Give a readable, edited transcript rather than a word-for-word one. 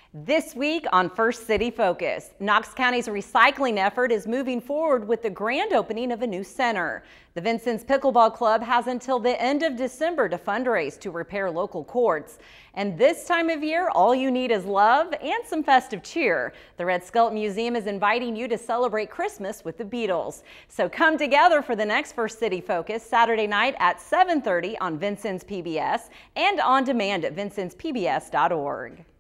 This week on First City Focus, Knox County's recycling effort is moving forward with the grand opening of a new center. The Vincennes Pickleball Club has until the end of December to fundraise to repair local courts. And this time of year, all you need is love and some festive cheer. The Red Skelton Museum is inviting you to celebrate Christmas with the Beatles. So come together for the next First City Focus Saturday night at 7:30 on Vincennes PBS and on demand at vincennes.pbs.org.